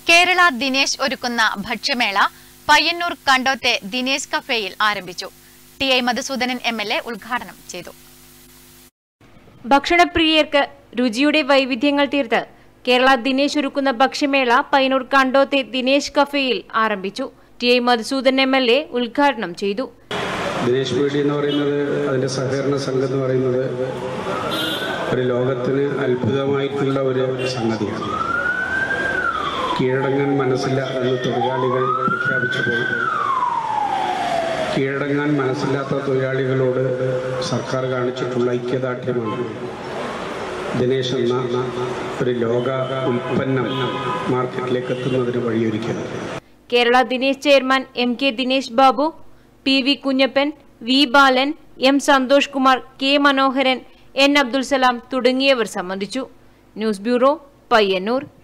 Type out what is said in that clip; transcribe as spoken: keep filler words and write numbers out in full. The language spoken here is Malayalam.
കേരള ദിനേശ് ഒരുക്കുന്ന ഭക്ഷ്യമേള പയ്യന്നൂർ കണ്ടോത്തെ ദിനേശ് കഫേയിൽ ആരംഭിച്ചു. T I Madhusoodanan M L A ഉദ്ഘാടനം ചെയ്തു. ഭക്ഷണപ്രിയർക്ക് രുചിയുടെ വൈവിധ്യങ്ങൾ തീർത്ത് കേരള ദിനേശ് ഒരുക്കുന്ന ഭക്ഷ്യമേള പയ്യന്നൂർ കണ്ടോത്തെ ദിനേശ് കഫേയിൽ ആരംഭിച്ചു. T I Madhusoodanan M L A ഉദ്ഘാടനം ചെയ്തു. ദിനേശ് പീഡി എന്ന് പറയുന്നത് അതിന്റെ സഹകരണ സംഘം എന്ന് പറയുന്നത് ഒരു ലോകത്തിന് അത്ഭുതമായിട്ടുള്ള ഒരു സംഗതിയാണ്. കീഴടങ്ങാൻ മനസ്സില്ല എന്ന് തൊഴിലാളികൾ പ്രഖ്യാപിച്ചപ്പോൾ കീഴടങ്ങാൻ മനസ്സില്ലാത്ത തൊഴിലാളികളോട് സർക്കാർ കാണിച്ചിട്ടുള്ള ഐക്യദാർഢ്യമാണ് ദിനേശ് എന്ന ഒരു ലോക ഉൽപ്പന്നം മാർക്കറ്റിലേക്ക് എത്തുന്നതിന് വഴിയൊരുക്കുന്നത്. Kerala Dinesh chairman M K Dinesh Babu, P V Kunhappan, V Balan, M Santhosh Kumar, K Manoharan, N Abdul Salam തുടങ്ങിയവർ സംബന്ധിച്ചു. News bureau, Payyanur.